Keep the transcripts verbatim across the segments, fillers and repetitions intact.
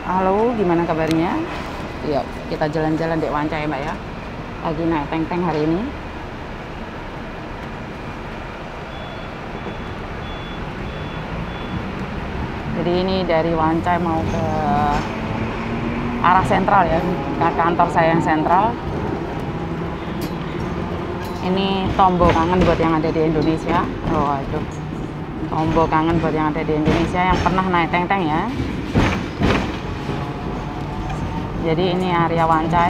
Halo, gimana kabarnya? Yuk, kita jalan-jalan di Wancai, Mbak ya. Lagi naik teng-teng hari ini. Jadi ini dari Wancai mau ke arah sentral ya, ke kantor saya yang sentral. Ini tombol kangen buat yang ada di Indonesia. Oh, aduh. Tombol kangen buat yang ada di Indonesia yang pernah naik teng-teng ya. Jadi ini area Wancai.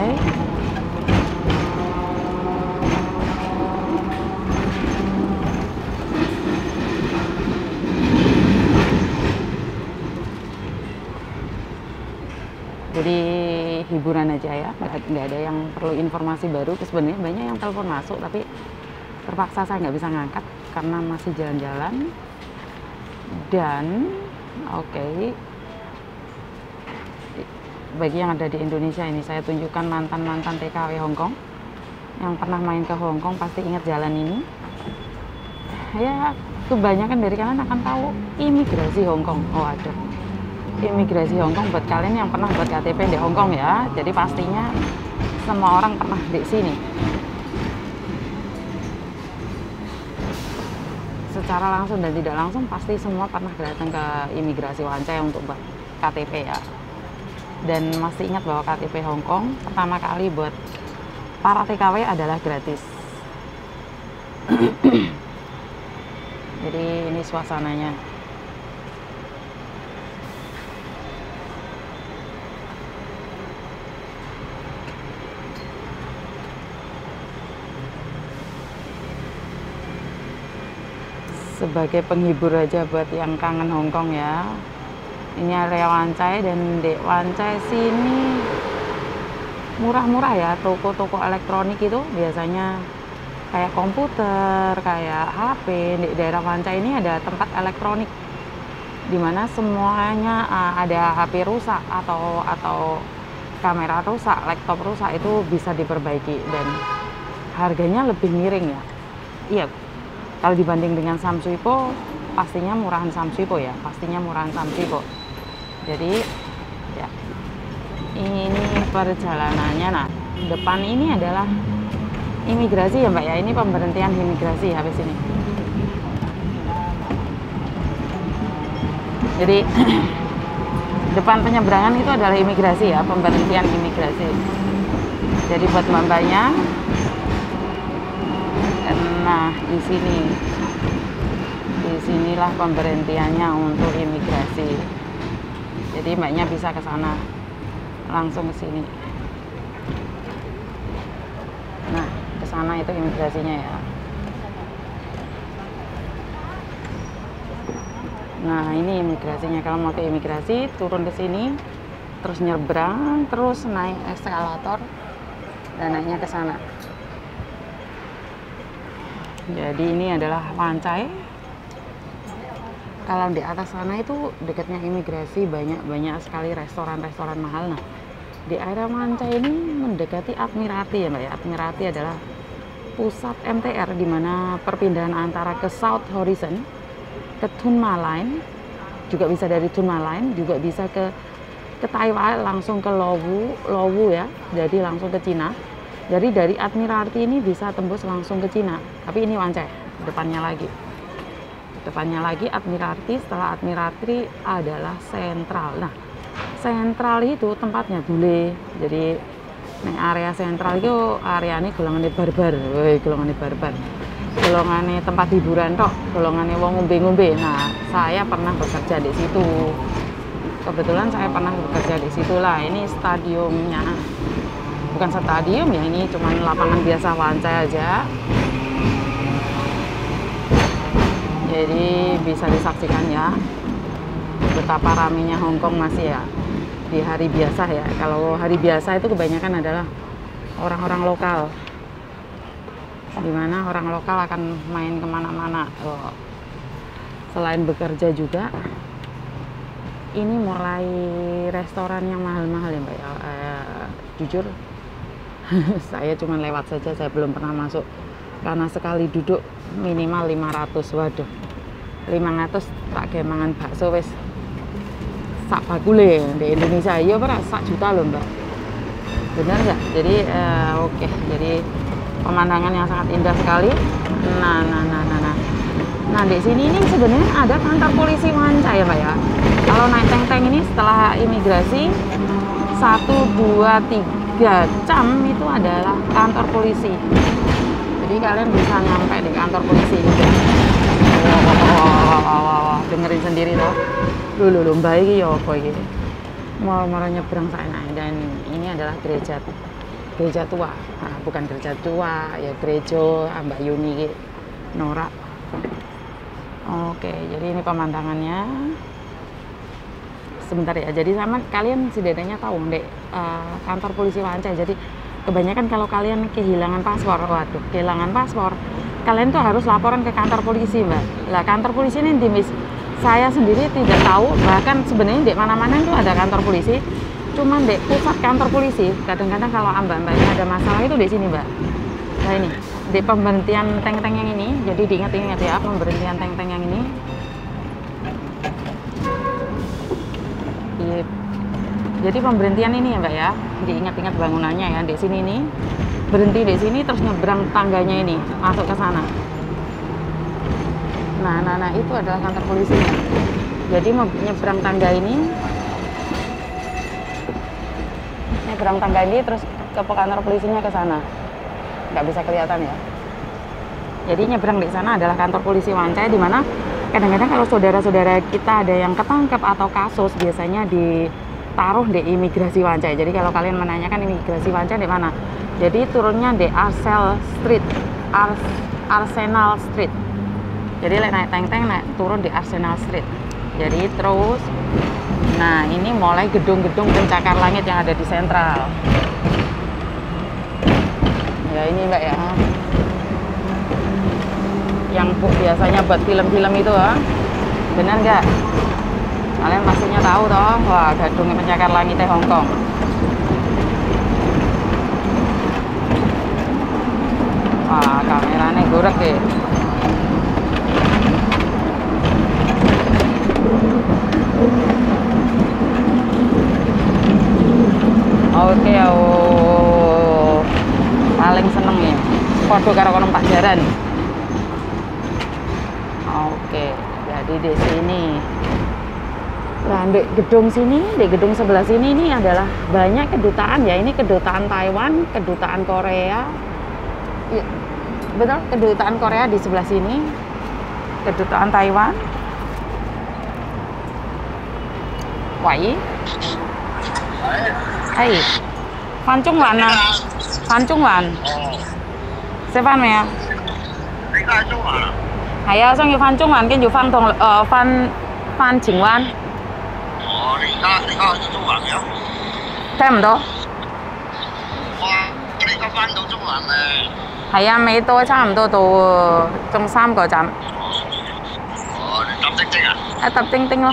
Jadi hiburan aja ya, nggak ada yang perlu informasi baru. Sebenarnya banyak yang telepon masuk, tapi terpaksa saya nggak bisa ngangkat karena masih jalan-jalan. Dan oke. Okay, bagi yang ada di Indonesia ini saya tunjukkan mantan-mantan T K W Hongkong yang pernah main ke Hongkong pasti ingat jalan ini ya. Kebanyakan dari kalian akan tahu imigrasi Hongkong. Oh ada imigrasi Hongkong buat kalian yang pernah buat K T P di Hongkong ya, jadi pastinya semua orang pernah di sini secara langsung dan tidak langsung. Pasti semua pernah datang ke imigrasi Wancai untuk buat K T P ya. Dan masih ingat bahwa K T P Hongkong pertama kali buat para T K W adalah gratis. Jadi ini suasananya. Sebagai penghibur aja buat yang kangen Hongkong ya. Ini area Wancai, dan di Wancai sini murah-murah ya, toko-toko elektronik itu biasanya kayak komputer, kayak H P. Di daerah Wancai ini ada tempat elektronik dimana semuanya uh, ada H P rusak atau atau kamera rusak, laptop rusak, itu bisa diperbaiki dan harganya lebih miring ya. Iya, kalau dibanding dengan Samsuipo pastinya murahan Samsuipo ya, pastinya murahan Samsuipo. Jadi ya ini perjalanannya. Nah, depan ini adalah imigrasi ya Mbak ya, ini pemberhentian imigrasi habis ini. Jadi depan penyeberangan itu adalah imigrasi ya, pemberhentian imigrasi. Jadi buat mbak-mbaknya, nah di sini, di sinilah pemberhentiannya untuk imigrasi. Jadi mbaknya bisa ke sana, langsung ke sini. Nah, ke sana itu imigrasinya ya. Nah, ini imigrasinya. Kalau mau ke imigrasi, turun ke sini, terus nyebrang, terus naik eskalator dan naiknya ke sana. Jadi ini adalah Wancai. Kalau di atas sana itu dekatnya imigrasi, banyak-banyak sekali restoran-restoran mahal. Nah, di area Wancai ini mendekati Admiralty ya Mbak ya. Admiralty adalah pusat M T R, di mana perpindahan antara ke South Horizon, ke Tuen Ma Line, juga bisa dari Tuen Ma Line, juga bisa ke ke Taiwan, langsung ke Lowu, Lowu ya. Jadi langsung ke Cina. Jadi dari Admiralty ini bisa tembus langsung ke Cina. Tapi ini Wancai, depannya lagi. Depannya lagi Admiralty, setelah Admiralty adalah Sentral. Nah, Sentral itu tempatnya bule. Jadi nih area Sentral itu areanya golongannya barbar. Woi, golongannya barbar. Golongannya tempat hiburan tok, golongannya wong ngombe-ngombe. Nah, saya pernah bekerja di situ. Kebetulan saya pernah bekerja di situ lah. Ini stadiumnya. Bukan stadium ya, ini cuma lapangan biasa Wancai aja. Jadi bisa disaksikan ya betapa ramainya Hongkong masih ya di hari biasa ya. Kalau hari biasa itu kebanyakan adalah orang-orang lokal, dimana orang lokal akan main kemana-mana. Oh. Selain bekerja juga, ini mulai restoran yang mahal-mahal ya Mbak ya. Eh, jujur saya cuma lewat saja, saya belum pernah masuk karena sekali duduk minimal lima ratus. Waduh, lima ratus tak kayak mangan bakso wis sak bakule di Indonesia. Iya beras sak juta loh mbak. Benar nggak? Jadi eh, oke. Okay. Jadi pemandangan yang sangat indah sekali. Nah, nah, nah, nah, nah. Nah di sini ini sebenarnya ada kantor polisi Wanca ya mbak ya. Kalau naik tank-tank ini setelah imigrasi satu, dua, tiga jam itu adalah kantor polisi. Jadi kalian bisa nyampe di kantor polisi gitu. Wow, wow, wow, wow, wow, wow. Dengerin sendiri loh. Dulu loh mbak ini ya apa ini. Mau mau nyebrang sana dan ini adalah gereja gereja tua. Nah, bukan gereja tua ya gereja Mbak Yuni gitu. Norak. Oke, jadi ini pemandangannya. Sebentar ya. Jadi sama kalian setidaknya tahu deh uh, kantor polisi Wanca. Jadi kebanyakan kalau kalian kehilangan paspor, waduh, kehilangan paspor, kalian tuh harus laporan ke kantor polisi, Mbak. Lah kantor polisi ini di saya sendiri tidak tahu, bahkan sebenarnya di mana-mana itu ada kantor polisi. Cuman di pusat kantor polisi, kadang-kadang kalau mbak-mbaknya ada masalah itu di sini, Mbak. Nah ini di pemberhentian tank-tank yang ini, jadi diingat-ingat ya pemberhentian tank-tank yang ini. Di, jadi pemberhentian ini ya Mbak ya, diingat-ingat bangunannya ya. Di sini nih berhenti di sini terus nyebrang tangganya ini masuk ke sana. Nah, nah, nah itu adalah kantor polisinya. Jadi nyebrang tangga ini, nyebrang tangga ini terus ke kantor polisinya ke sana. Nggak bisa kelihatan ya. Jadi nyebrang di sana adalah kantor polisi Wanca, di mana kadang-kadang kalau saudara-saudara kita ada yang ketangkep atau kasus biasanya ditaruh di imigrasi Wanca. Jadi kalau kalian menanyakan imigrasi Wanca di mana, jadi turunnya di Arsel Street, Ars Arsenal Street. Jadi naik tank-tank naik turun di Arsenal Street. Jadi terus, nah ini mulai gedung-gedung pencakar langit yang ada di Sentral. Ya ini Mbak ya, yang biasanya buat film-film itu, ha? Benar nggak? Kalian pastinya tahu toh, wah gedung pencakar langitnya Hongkong. Wah kameranya gurek deh. Oke, oh, paling seneng ya, foto karo kono Pak Jaran. Oke, jadi di sini, nah di gedung sini, di gedung sebelah sini ini adalah banyak kedutaan ya. Ini kedutaan Taiwan, kedutaan Korea, ya, betul, kedutaan Korea di sebelah sini, kedutaan Taiwan. Wai. Hai, Phan Trung Văn à? Phan Trung Văn. Sẽ Phan mày à? Hay à, xong rồi Phan Trung Văn, cái dù Phan Thong, ờ, Phan Phan Chỉnh Văn. Ồ, thì ta, thì ta Trung Văn nhá. Thêm một đó. Wow,你而家翻到中環咧？ 係啊，尾多差唔多到中三個站。 哦，你搭晶晶啊？ 一搭叮叮咯。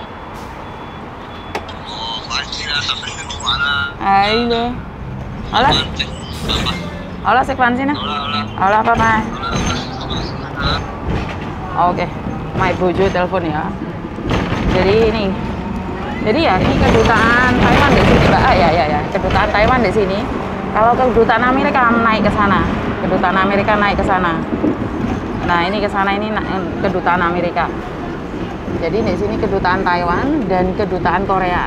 係嘅，好啦，好啦，食飯先啦，好啦，拜拜。Oke, my bojo telepon ya. Jadi ini, jadi ya ini kedutaan Taiwan di sini, Mbak. Ah, ya, ya, ya, kedutaan Taiwan di sini. Kalau kedutaan Amerika naik ke sana, kedutaan Amerika naik ke sana. Nah ini ke sana ini kedutaan Amerika. Jadi di sini kedutaan Taiwan dan kedutaan Korea.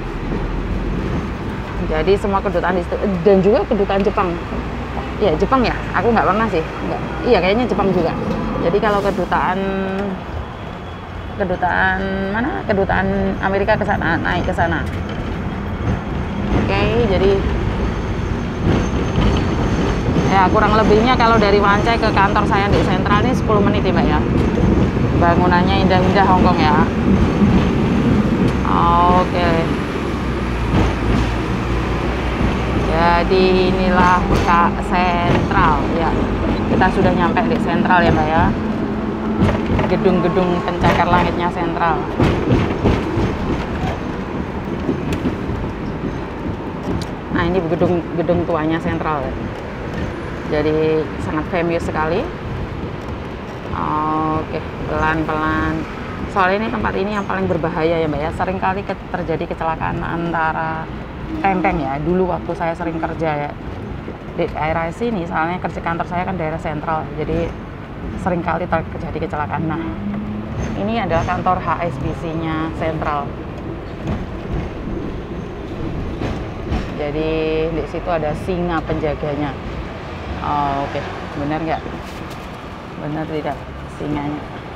Jadi semua kedutaan di situ dan juga kedutaan Jepang. Ya Jepang ya, aku nggak pernah sih. Nggak. Iya kayaknya Jepang juga. Jadi kalau kedutaan kedutaan mana? Kedutaan Amerika ke sana, naik ke sana. Oke, jadi ya kurang lebihnya kalau dari Wanca ke kantor saya di Sentral ini sepuluh menit ya Mbak ya. Bangunannya indah-indah Hongkong ya. Oke. Jadi inilah Kak Sentral ya. Kita sudah nyampe di Sentral ya Mbak ya. Gedung-gedung pencakar langitnya Sentral. Nah ini gedung gedung tuanya Sentral ya. Jadi sangat famous sekali. Oke, pelan-pelan. Soalnya ini tempat ini yang paling berbahaya ya Mbak ya. Sering kali ke terjadi kecelakaan antara tempeng ya. Dulu waktu saya sering kerja ya di daerah sini, soalnya kerja kantor saya kan daerah sentral, jadi sering kali terjadi kecelakaan. Nah, ini adalah kantor H S B C-nya sentral. Jadi di situ ada singa penjaganya. Oh, oke, okay. Benar nggak? Benar tidak singanya?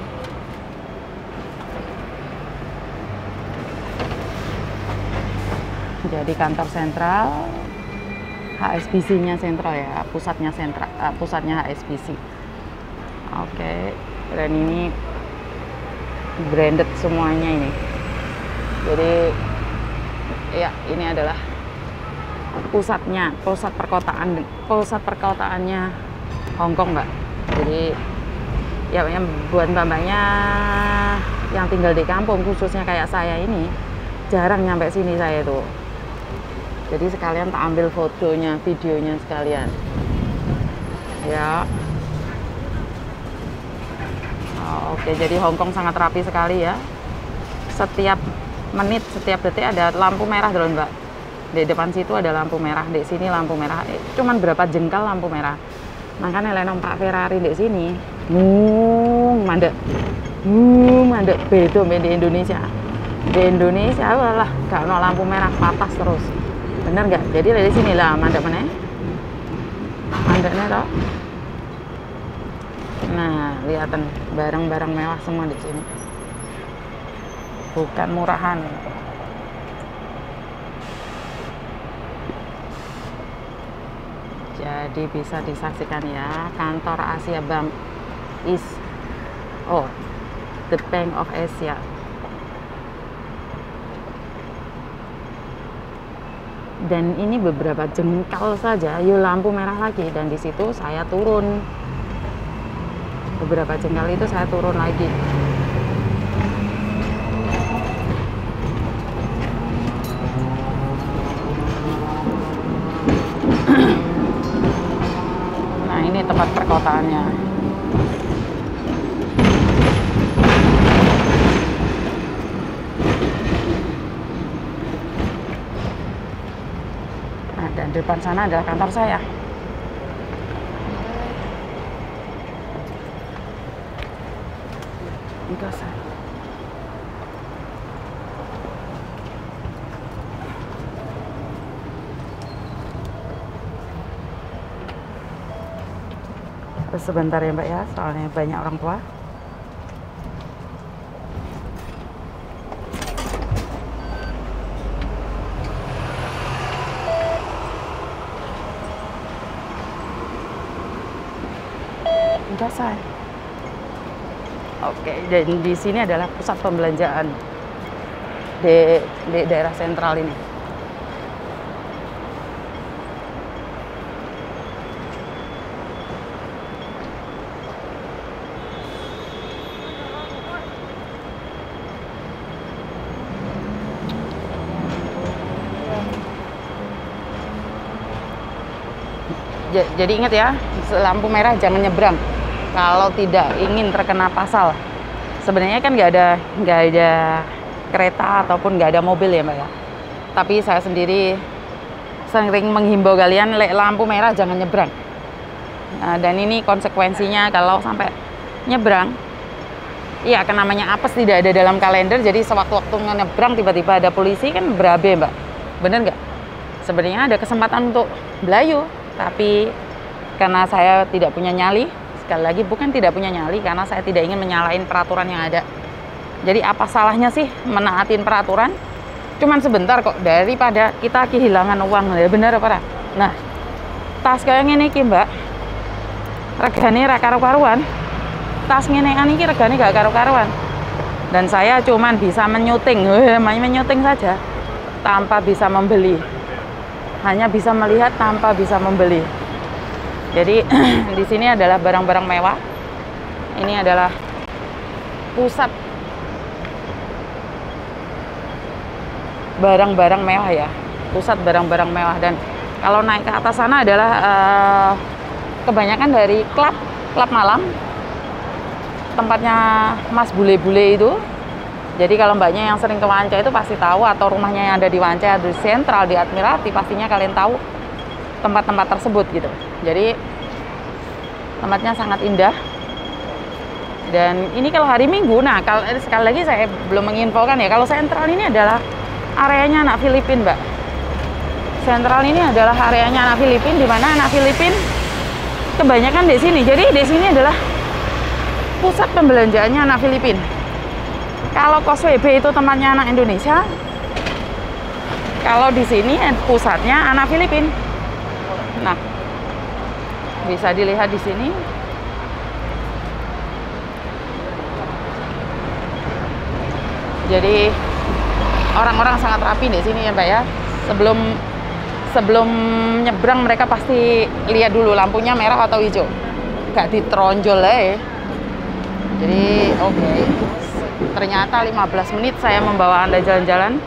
Jadi kantor sentral H S B C-nya sentral ya, pusatnya sentral, uh, pusatnya H S B C. Oke, okay. Dan ini branded semuanya ini. Jadi ya ini adalah pusatnya, pusat perkotaan, pusat perkotaannya Hong Kong Mbak. Jadi ya buat mbak-mbaknya yang tinggal di kampung, khususnya kayak saya ini, jarang nyampe sini saya tuh. Jadi sekalian tak ambil fotonya, videonya sekalian. Ya. Oh, oke, jadi Hong Kong sangat rapi sekali ya. Setiap menit, setiap detik ada lampu merah dulu Mbak. Di depan situ ada lampu merah, di sini lampu merah. Eh, cuman berapa jengkal lampu merah. Makanya lenong Pak Ferrari di sini, mung mandek, mung mandek beda di Indonesia. Di Indonesia lah, gak ada lampu merah, patas terus. Bener nggak? Jadi dari sini lah mandek mana? Mandeknya toh. Nah, lihatan barang-barang mewah semua di sini. Bukan murahan. Jadi bisa disaksikan ya, kantor Asia Bank is oh, the Bank of Asia. Dan ini beberapa jengkal saja, yuk lampu merah lagi, dan di situ saya turun. Beberapa jengkal itu saya turun lagi. Nah, ini tempat perkotaannya. Dan di depan sana adalah kantor saya. Enggak saya. Terus sebentar ya Mbak ya, soalnya banyak orang tua. Udah say. Oke, dan di sini adalah pusat pembelanjaan di, di daerah sentral ini. Jadi ingat ya, lampu merah jangan nyebrang kalau tidak ingin terkena pasal. Sebenarnya kan nggak ada nggak ada kereta ataupun nggak ada mobil ya Mbak ya. Tapi saya sendiri sering menghimbau kalian, lampu merah jangan nyebrang. Nah, dan ini konsekuensinya kalau sampai nyebrang, iya kan namanya apes tidak ada dalam kalender. Jadi sewaktu-waktu nyebrang tiba-tiba ada polisi kan berabe Mbak. Bener nggak? Sebenarnya ada kesempatan untuk belayu. Tapi karena saya tidak punya nyali, sekali lagi bukan tidak punya nyali, karena saya tidak ingin menyalahin peraturan yang ada. Jadi apa salahnya sih menaatin peraturan? Cuman sebentar kok, daripada kita kehilangan uang, ya bener apa? Nah, tas kayak gini ki Mbak, regane ra karo-karuan. Tas ngenean iki regane gak karo-karuan. Dan saya cuman bisa menyuting, main menyuting saja, tanpa bisa membeli. Hanya bisa melihat tanpa bisa membeli. Jadi di sini adalah barang-barang mewah. Ini adalah pusat barang-barang mewah ya, pusat barang-barang mewah. Dan kalau naik ke atas sana adalah uh, kebanyakan dari klub klub malam, tempatnya Mas Bule-Bule itu. Jadi kalau mbaknya yang sering ke Wanca itu pasti tahu, atau rumahnya yang ada di Wanca, di Sentral, di Admirati, pastinya kalian tahu tempat-tempat tersebut gitu. Jadi tempatnya sangat indah. Dan ini kalau hari Minggu, nah kalau sekali lagi saya belum menginfokan ya, kalau Sentral ini adalah areanya anak Filipin, Mbak. Sentral ini adalah areanya anak Filipin, di mana anak Filipin kebanyakan di sini. Jadi di sini adalah pusat pembelanjaannya anak Filipin. Kalau Causeway Bay itu tempatnya anak Indonesia, kalau di sini pusatnya anak Filipin. Nah, bisa dilihat di sini. Jadi orang-orang sangat rapi di sini ya, Mbak ya. Sebelum sebelum nyebrang mereka pasti lihat dulu lampunya merah atau hijau. Gak ditronjol ya. Jadi oke. Okay. Ternyata lima belas menit saya membawa Anda jalan-jalan.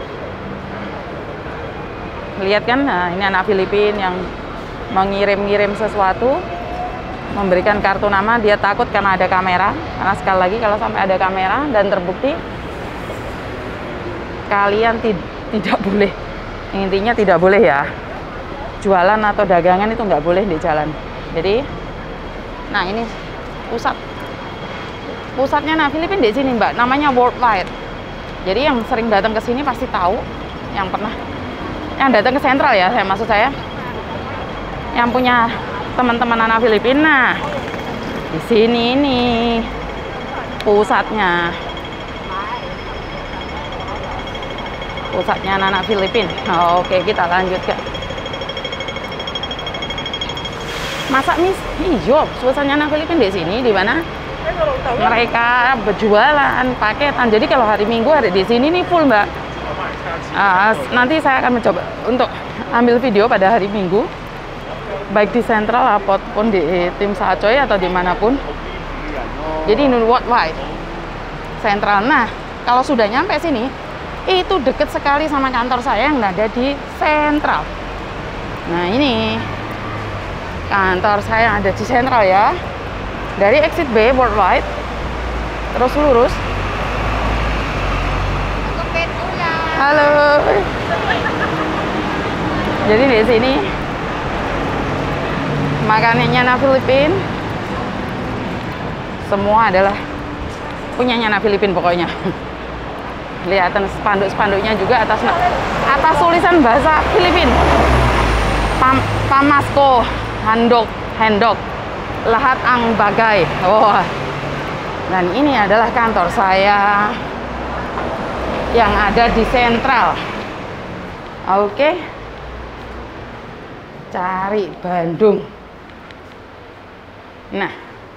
Lihat kan, nah, ini anak Filipin yang mengirim-ngirim sesuatu, memberikan kartu nama. Dia takut karena ada kamera, karena sekali lagi kalau sampai ada kamera dan terbukti, kalian tidak boleh, intinya tidak boleh ya, jualan atau dagangan itu nggak boleh di jalan. Jadi, nah ini pusat pusatnya nah Filipin di sini, Mbak, namanya Worldwide. Jadi yang sering datang ke sini pasti tahu, yang pernah yang datang ke Sentral ya, saya maksud saya yang punya teman-teman anak Filipina. Nah, di sini ini pusatnya pusatnya anak Filipin. Oh, oke, kita lanjut ke masak mis hijau. Suasananya anak Filipin di sini, di mana mereka berjualan paketan. Jadi kalau hari Minggu hari di sini nih full, Mbak. Uh, nanti saya akan mencoba untuk ambil video pada hari Minggu, baik di Sentral ataupun di Tim Sacoy atau dimanapun. Jadi ini Worldwide Sentral. Nah, kalau sudah nyampe sini, itu deket sekali sama kantor saya yang ada di Sentral. Nah, ini kantor saya yang ada di Sentral ya. Dari exit B Worldwide, terus lurus. Halo. Jadi di sini makanannya anak Filipin, semua adalah punyanya anak Filipin pokoknya. Kelihatan spanduk-spanduknya juga atas atas tulisan bahasa Filipin. Pam, Pamasko, handok, handok, lahat ang bagay. Oh. Dan ini adalah kantor saya yang ada di Sentral. Oke. Cari Bandung. Nah.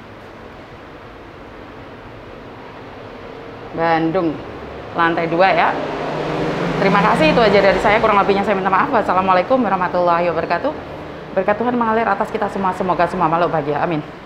Bandung. Lantai dua ya. Terima kasih, itu aja dari saya. Kurang lebihnya saya minta maaf. Wassalamualaikum warahmatullahi wabarakatuh. Berkat Tuhan mengalir atas kita semua. Semoga semua makhluk bahagia. Amin.